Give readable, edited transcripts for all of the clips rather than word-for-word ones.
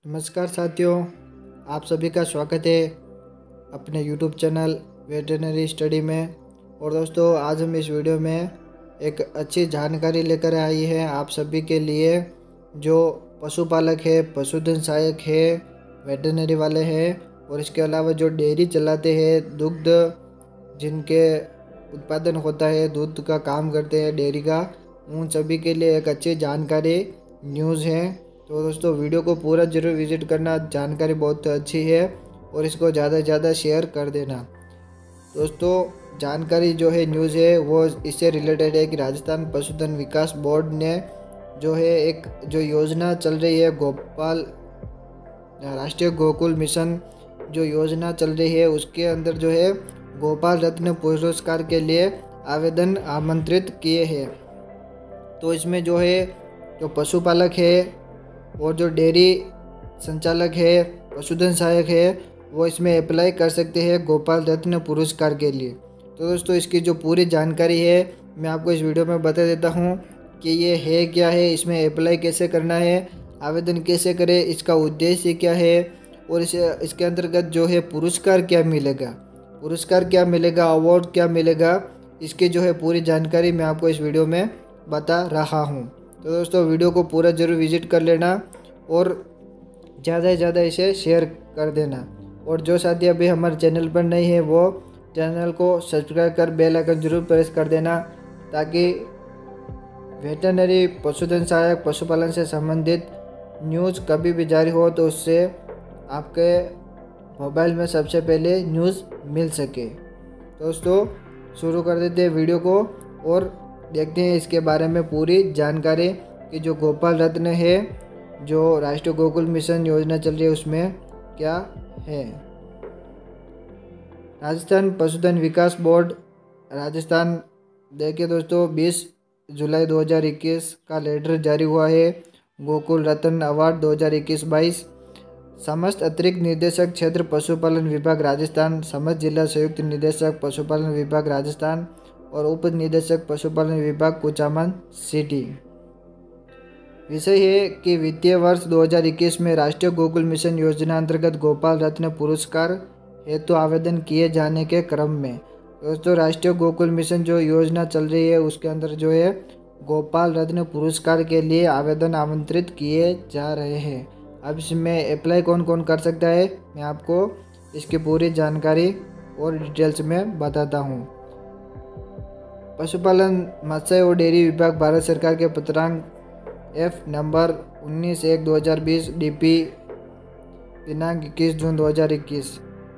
नमस्कार साथियों, आप सभी का स्वागत है अपने YouTube चैनल वेटरनरी स्टडी में। और दोस्तों, आज हम इस वीडियो में एक अच्छी जानकारी लेकर आई है आप सभी के लिए, जो पशुपालक है, पशुधन सहायक है, वेटरनरी वाले हैं और इसके अलावा जो डेयरी चलाते हैं, दुग्ध जिनके उत्पादन होता है, दूध का काम करते हैं डेयरी का, उन सभी के लिए एक अच्छी जानकारी न्यूज़ है। तो दोस्तों, वीडियो को पूरा ज़रूर विजिट करना, जानकारी बहुत अच्छी है और इसको ज़्यादा से ज़्यादा शेयर कर देना। दोस्तों, जानकारी जो है न्यूज़ है वो इससे रिलेटेड है कि राजस्थान पशुधन विकास बोर्ड ने जो है एक जो योजना चल रही है, राष्ट्रीय गोकुल मिशन जो योजना चल रही है, उसके अंदर जो है गोपाल रत्न पुरस्कार के लिए आवेदन आमंत्रित किए हैं। तो इसमें जो है जो पशुपालक है और जो डेयरी संचालक है, पशुधन सहायक है, वो इसमें अप्लाई कर सकते हैं गोपाल रत्न पुरस्कार के लिए। तो दोस्तों, इसकी जो पूरी जानकारी है मैं आपको इस वीडियो में बता देता हूँ कि ये है क्या है, इसमें अप्लाई कैसे करना है, आवेदन कैसे करें, इसका उद्देश्य क्या है और इसके अंतर्गत जो है पुरस्कार क्या मिलेगा, अवार्ड क्या मिलेगा, इसकी जो है पूरी जानकारी मैं आपको इस वीडियो में बता रहा हूँ। तो दोस्तों, वीडियो को पूरा जरूर विजिट कर लेना और ज़्यादा से ज़्यादा इसे शेयर कर देना। और जो साथी अभी हमारे चैनल पर नहीं है वो चैनल को सब्सक्राइब कर बेल आइकन जरूर प्रेस कर देना, ताकि वेटरनरी पशुधन सहायक पशुपालन से संबंधित न्यूज़ कभी भी जारी हो तो उससे आपके मोबाइल में सबसे पहले न्यूज़ मिल सके। दोस्तों, शुरू कर देते हैं वीडियो को और देखते हैं इसके बारे में पूरी जानकारी कि जो गोपाल रत्न है, जो राष्ट्रीय गोकुल मिशन योजना चल रही है, उसमें क्या है। राजस्थान पशुधन विकास बोर्ड राजस्थान, देखिए दोस्तों, 20 जुलाई 2021 का लेटर जारी हुआ है। गोकुल रत्न अवार्ड 2021-22 समस्त अतिरिक्त निदेशक क्षेत्र पशुपालन विभाग राजस्थान, समस्त जिला संयुक्त निदेशक पशुपालन विभाग राजस्थान और उप निदेशक पशुपालन विभाग कुचामन सिटी। विषय है कि वित्तीय वर्ष 2021 में राष्ट्रीय गोकुल मिशन योजना अंतर्गत गोपाल रत्न पुरस्कार हेतु आवेदन किए जाने के क्रम में दोस्तों, राष्ट्रीय गोकुल मिशन जो योजना चल रही है उसके अंदर जो है गोपाल रत्न पुरस्कार के लिए आवेदन आमंत्रित किए जा रहे हैं। अब इसमें अप्लाई कौन कौन कर सकता है, मैं आपको इसकी पूरी जानकारी और डिटेल्स में बताता हूँ। पशुपालन, मत्स्य और डेयरी विभाग भारत सरकार के पत्रांक F नंबर 19/1/2020 DP दिनांक 21 जून 2021।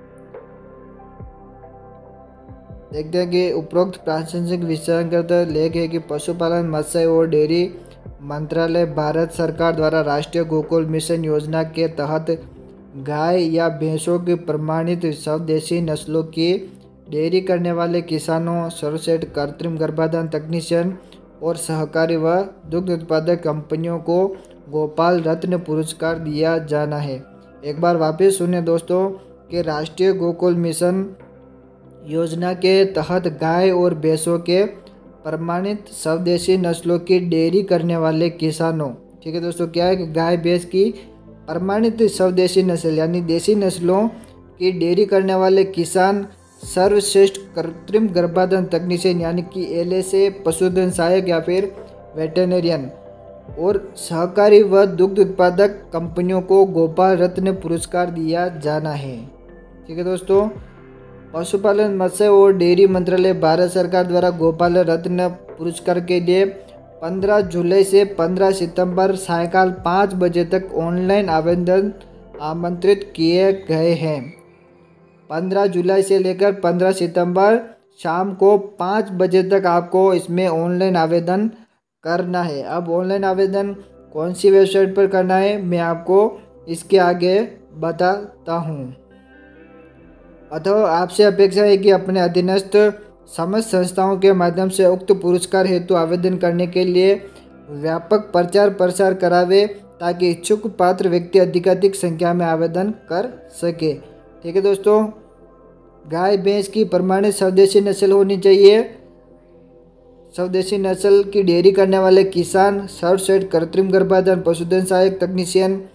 देखते हैं कि उपरोक्त प्रासंगिक विषयांकर्त लेख है कि पशुपालन, मत्स्य और डेयरी मंत्रालय भारत सरकार द्वारा राष्ट्रीय गोकुल मिशन योजना के तहत गाय या भैंसों की प्रमाणित स्वदेशी नस्लों की डेयरी करने वाले किसानों, सर्वश्रेष्ठ कृत्रिम गर्भाधान तकनीशियन और सहकारी व दुग्ध उत्पादक कंपनियों को गोपाल रत्न पुरस्कार दिया जाना है। एक बार वापस सुने दोस्तों कि राष्ट्रीय गोकुल मिशन योजना के तहत गाय और भैंसों के प्रमाणित स्वदेशी नस्लों की डेयरी करने वाले किसानों, ठीक है दोस्तों, क्या है कि गाय भैंस की प्रमाणित स्वदेशी नस्ल यानी देसी नस्लों की डेयरी करने वाले किसान, सर्वश्रेष्ठ कृत्रिम गर्भाधान तकनीशियन यानी कि LSA पशुधन सहायक या फिर वेटरनेरियन और सहकारी व दुग्ध उत्पादक कंपनियों को गोपाल रत्न पुरस्कार दिया जाना है। ठीक है दोस्तों, पशुपालन, मत्स्य और डेयरी मंत्रालय भारत सरकार द्वारा गोपाल रत्न पुरस्कार के लिए 15 जुलाई से 15 सितंबर सायंकाल 5 बजे तक ऑनलाइन आवेदन आमंत्रित किए गए हैं। 15 जुलाई से लेकर 15 सितंबर शाम को 5 बजे तक आपको इसमें ऑनलाइन आवेदन करना है। अब ऑनलाइन आवेदन कौन सी वेबसाइट पर करना है मैं आपको इसके आगे बताता हूँ। अतः आपसे अपेक्षा है कि अपने अधीनस्थ समस्त संस्थाओं के माध्यम से उक्त पुरस्कार हेतु आवेदन करने के लिए व्यापक प्रचार प्रसार करावे, ताकि इच्छुक पात्र व्यक्ति अधिकाधिक संख्या में आवेदन कर सके। ठीक है दोस्तों, गाय भैंस की प्रमाणित स्वदेशी नस्ल होनी चाहिए। स्वदेशी नस्ल की डेयरी करने वाले किसान, सर्वश्रेष्ठ कृत्रिम गर्भाधान पशुधन सहायक तकनीशियन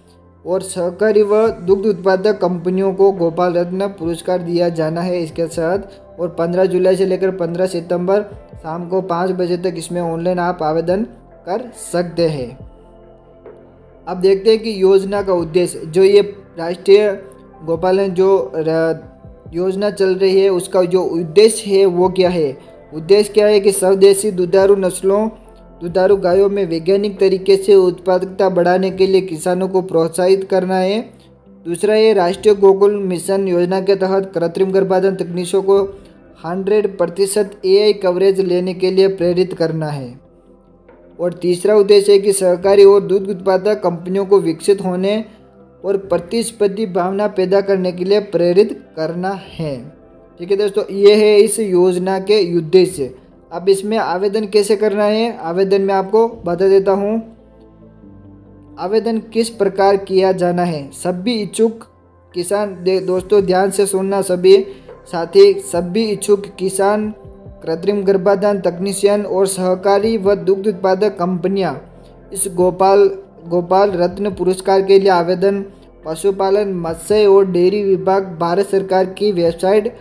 और सहकारी व दुग्ध उत्पादक कंपनियों को गोपाल रत्न पुरस्कार दिया जाना है इसके साथ। और 15 जुलाई से लेकर 15 सितंबर शाम को 5 बजे तक इसमें ऑनलाइन आप आवेदन कर सकते हैं। अब देखते हैं कि योजना का उद्देश्य, जो ये राष्ट्रीय गोपालन जो योजना चल रही है उसका जो उद्देश्य है वो क्या है। उद्देश्य क्या है कि स्वदेशी दुधारू गायों में वैज्ञानिक तरीके से उत्पादकता बढ़ाने के लिए किसानों को प्रोत्साहित करना है। दूसरा है राष्ट्रीय गोकुल मिशन योजना के तहत कृत्रिम गर्भाधान तकनीकों को 100% AI कवरेज लेने के लिए प्रेरित करना है। और तीसरा उद्देश्य है कि सहकारी और दूध उत्पादक कंपनियों को विकसित होने और प्रतिस्पर्धी भावना पैदा करने के लिए प्रेरित करना है। ठीक है दोस्तों, ये है इस योजना के उद्देश्य। अब इसमें आवेदन कैसे करना है, आवेदन मैं आपको बता देता हूँ। आवेदन किस प्रकार किया जाना है। सभी इच्छुक किसान, दोस्तों ध्यान से सुनना सभी साथी, सभी इच्छुक किसान, कृत्रिम गर्भाधान तकनीशियन और सहकारी व दुग्ध उत्पादक कंपनियां इस गोपाल रत्न पुरस्कार के लिए आवेदन पशुपालन, मत्स्य और डेयरी विभाग, भारत सरकार की वेबसाइट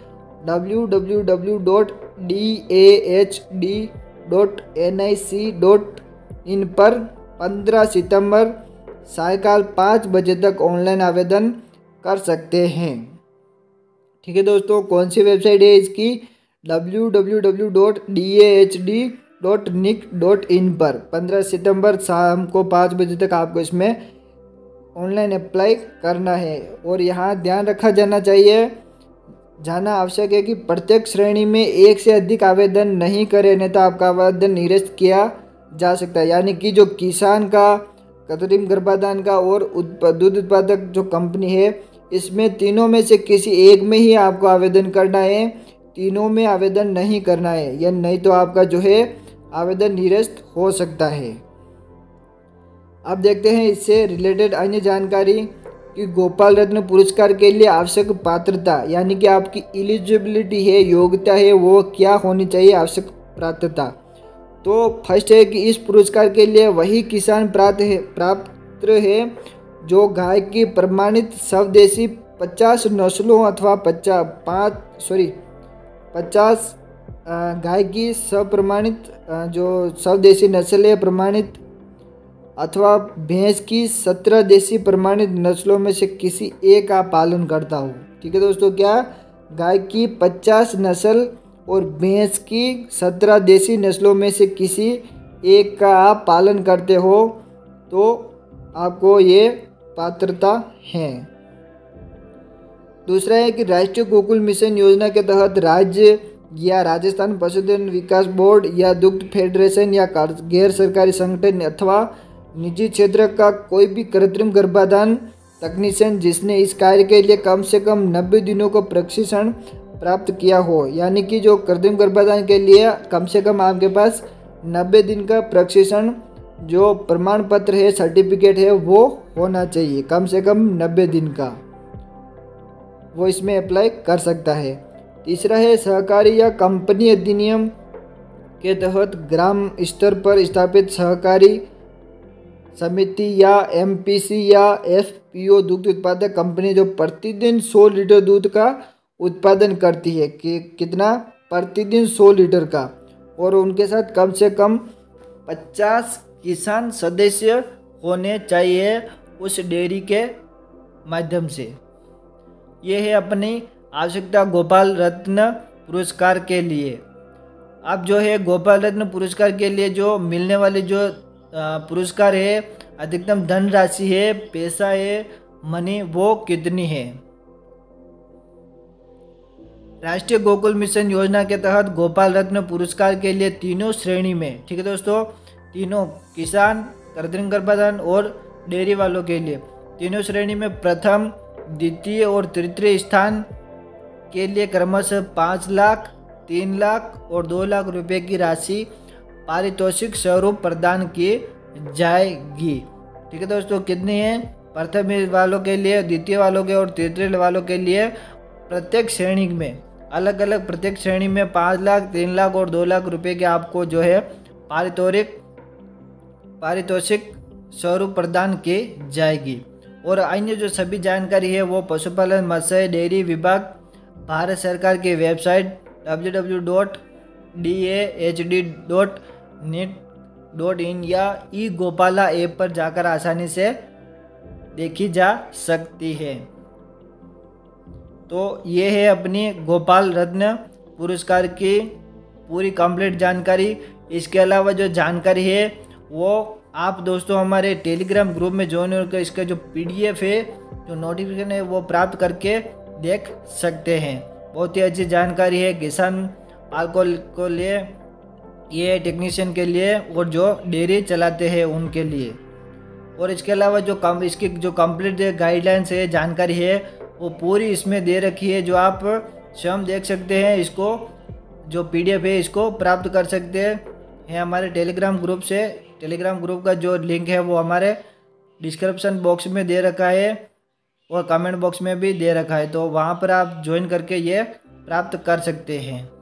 www.dahd.nic.in पर 15 सितंबर सायकाल 5 बजे तक ऑनलाइन आवेदन कर सकते हैं। ठीक है दोस्तों, कौन सी वेबसाइट है इसकी, www.dahd.nic.in पर 15 सितंबर शाम को 5 बजे तक आपको इसमें ऑनलाइन अप्लाई करना है। और यहाँ ध्यान रखा जाना आवश्यक है कि प्रत्येक श्रेणी में एक से अधिक आवेदन नहीं करें, नहीं तो आपका आवेदन निरस्त किया जा सकता है। यानी कि जो किसान का, कृत्रिम गर्भाधान का और दूध उत्पादक जो कंपनी है, इसमें तीनों में से किसी एक में ही आपको आवेदन करना है, तीनों में आवेदन नहीं करना है, या नहीं तो आपका जो है आवेदन निरस्त हो सकता है। अब देखते हैं इससे रिलेटेड अन्य जानकारी कि गोपाल रत्न पुरस्कार के लिए आवश्यक पात्रता, यानी कि आपकी एलिजिबिलिटी है, योग्यता है, वो क्या होनी चाहिए, आवश्यक पात्रता। तो फर्स्ट है कि इस पुरस्कार के लिए वही किसान पात्र है जो गाय की प्रमाणित स्वदेशी 50 नस्लों अथवा 50 गाय की स्वप्रमाणित जो स्वदेशी नस्ल है प्रमाणित, अथवा भैंस की 17 देशी प्रमाणित नस्लों में से किसी एक का पालन करता हो। ठीक है दोस्तों, क्या गाय की 50 नस्ल और भैंस की 17 देशी नस्लों में से किसी एक का आप पालन करते हो तो आपको ये पात्रता है। दूसरा है कि राष्ट्रीय गोकुल मिशन योजना के तहत राज्य या राजस्थान पशुधन विकास बोर्ड या दुग्ध फेडरेशन या गैर सरकारी संगठन अथवा निजी क्षेत्र का कोई भी कृत्रिम गर्भाधान तकनीशियन जिसने इस कार्य के लिए कम से कम 90 दिनों का प्रशिक्षण प्राप्त किया हो, यानी कि जो कृत्रिम गर्भाधान के लिए कम से कम आपके पास 90 दिन का प्रशिक्षण जो प्रमाण पत्र है, सर्टिफिकेट है, वो होना चाहिए, कम से कम 90 दिन का, वो इसमें अप्लाई कर सकता है। तीसरा है सहकारी या कंपनी अधिनियम के तहत ग्राम स्तर पर स्थापित सहकारी समिति या MPC या FPO दुग्ध उत्पादक कंपनी जो प्रतिदिन 100 लीटर दूध का उत्पादन करती है, कि कितना, प्रतिदिन 100 लीटर का, और उनके साथ कम से कम 50 किसान सदस्य होने चाहिए उस डेयरी के माध्यम से। ये है अपनी आवश्यकता गोपाल रत्न पुरस्कार के लिए। अब जो है गोपाल रत्न पुरस्कार के लिए जो मिलने वाले जो पुरस्कार है, अधिकतम धनराशि है, पैसा है, मनी, वो कितनी है। राष्ट्रीय गोकुल मिशन योजना के तहत गोपाल रत्न पुरस्कार के लिए तीनों श्रेणी में, ठीक है दोस्तों, तीनों किसान, कृत्रिम गर्भाधान और डेयरी वालों के लिए तीनों श्रेणी में प्रथम, द्वितीय और तृतीय स्थान के लिए क्रमशः 5 लाख, 3 लाख और 2 लाख रुपए की राशि पारितोषिक स्वरूप प्रदान की जाएगी। ठीक है दोस्तों, कितनी है, प्रथम वालों के लिए, द्वितीय वालों के और तृतीय वालों के लिए प्रत्येक श्रेणी में अलग अलग, प्रत्येक श्रेणी में 5 लाख, 3 लाख और 2 लाख रुपए के आपको जो है पारितोषिक स्वरूप प्रदान की जाएगी। और अन्य जो सभी जानकारी है वो पशुपालन मत्स्य डेयरी विभाग भारत सरकार की वेबसाइट www.dahd.net.in या ई गोपाला ऐप पर जाकर आसानी से देखी जा सकती है। तो ये है अपनी गोपाल रत्न पुरस्कार की पूरी कंप्लीट जानकारी। इसके अलावा जो जानकारी है वो आप दोस्तों हमारे टेलीग्राम ग्रुप में ज्वाइन होकर इसका जो पीडीएफ है, जो नोटिफिकेशन है वो प्राप्त करके देख सकते हैं। बहुत ही अच्छी जानकारी है किसान पालकों को लिए, ये टेक्नीशियन के लिए और जो डेयरी चलाते हैं उनके लिए। और इसके अलावा जो इसकी जो कंप्लीट गाइडलाइंस है, जानकारी है, वो पूरी इसमें दे रखी है, जो आप स्वयं देख सकते हैं। इसको जो पीडीएफ है इसको प्राप्त कर सकते हैं हमारे टेलीग्राम ग्रुप से। टेलीग्राम ग्रुप का जो लिंक है वो हमारे डिस्क्रिप्शन बॉक्स में दे रखा है और कमेंट बॉक्स में भी दे रखा है, तो वहाँ पर आप ज्वाइन करके ये प्राप्त कर सकते हैं।